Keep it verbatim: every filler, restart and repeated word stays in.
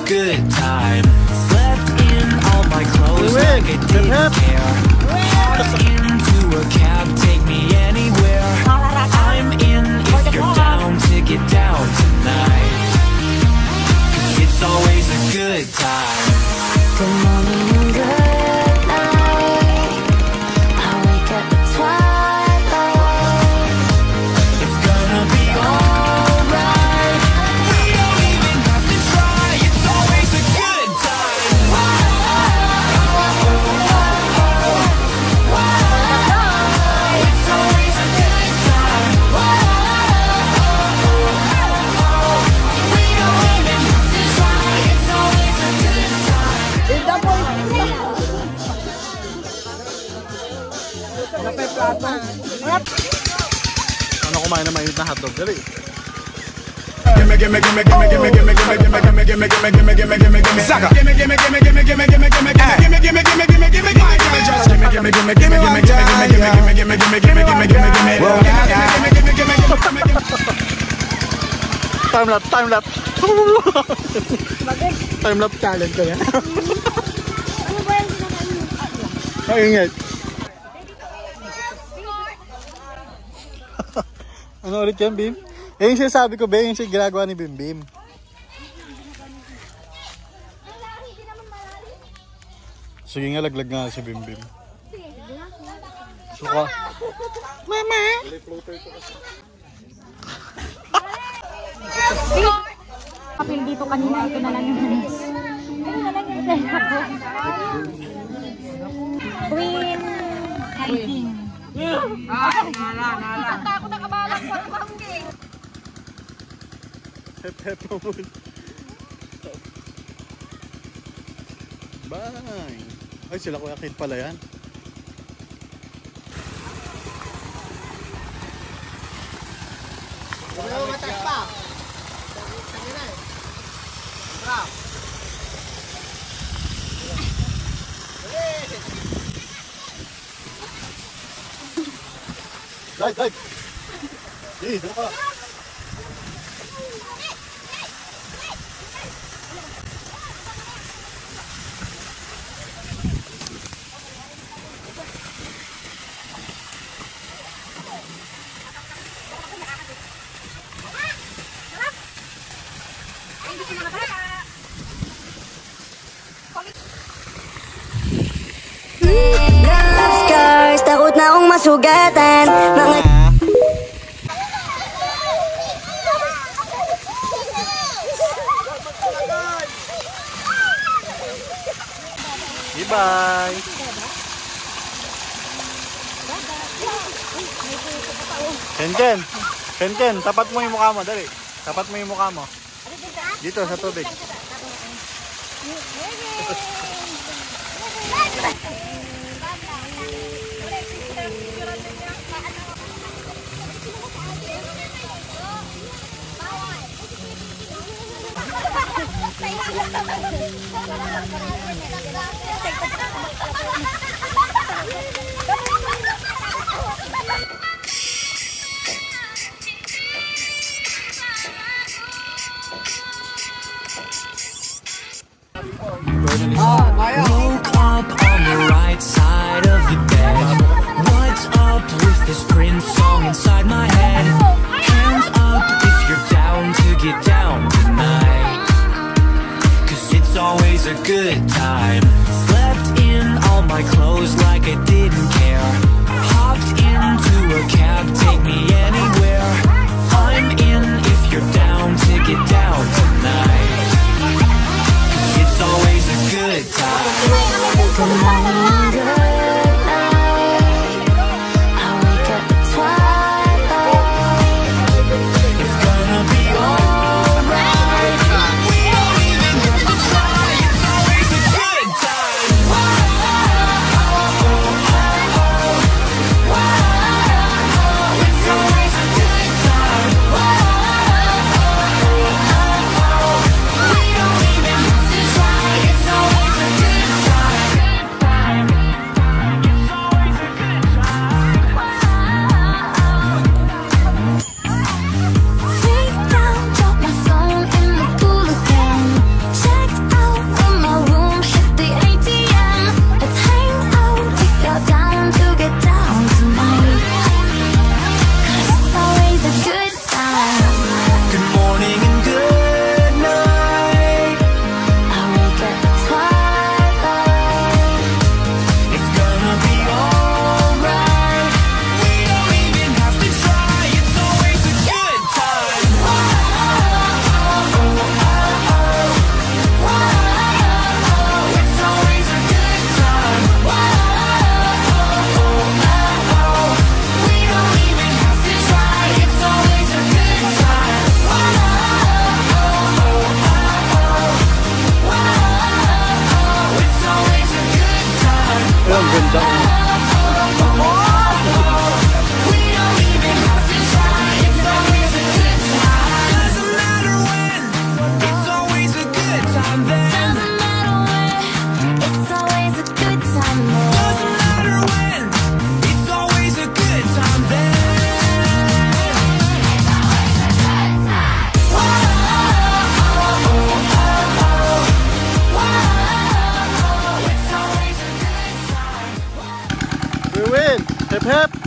good time. Slept in all my clothes like I didn't care. Hopped into a cab, take me anywhere. I'm in if you're down to get down tonight. 'Cause it's always a good time. Good morning and good night. I wake up at twilight. It's gonna be alright. We don't even have to try. It's always a good time. It's always a good time. We don't even have to try. It's always a good time. Ano kumain na mainit na hotdog? Dali. Gimme, gimme, gimme, gimme, gimme, gimme, gimme, gimme, gimme, gimme, gimme, gimme, gimme, gimme, gimme, Zaga. Gimme, gimme, gimme, gimme, gimme, gimme, gimme, gimme, gimme, gimme, gimme, gimme, gimme, gimme, just gimme, gimme, gimme, gimme, gimme, gimme, gimme, gimme, gimme, gimme, gimme, gimme, gimme, gimme, gimme, gimme, gimme, gimme. Time lapse, time lapse. Time lapse challenge ko yan. Maingit. Ano ulit yan, Bim? Eh, yung sinasabi ko, Bim, yung siya ginagawa ni Bim Bim. Sige nga, laglag nga si Bim Bim. Suka. Mama! Kapil dito kanina, ito na lang yung hanis. Ito na lang yung Queen hiking. Ah, nala, nala. Ang takot na kabalang sa pangking. Hep hep mo muna. Bye! Ay, sila Kuya Kid pala yan. Ano matas pa? Bravo. Dive, dive! Hey, dito ka! Scars, takot na akong masugatan. Mga bye! Ken Ken! Ken Ken, tapat mo yung mukha mo, dali. Tapat mo yung mukha mo. Dito sa tubig. Woke up on the right side of the bed. What's up with this Prince song inside my head? Hands up if you're down to get down tonight. 'Cause it's always a good time. Slept in all my clothes like I didn't care. Hopped into a cab, take me anywhere. I'm in if you're down to get down tonight. 'Cause it's always a good time. good morning and good night. I wake up at twilight. It's gonna be alright. We don't even have to try. It's always a good time. It's always a good time. Hep!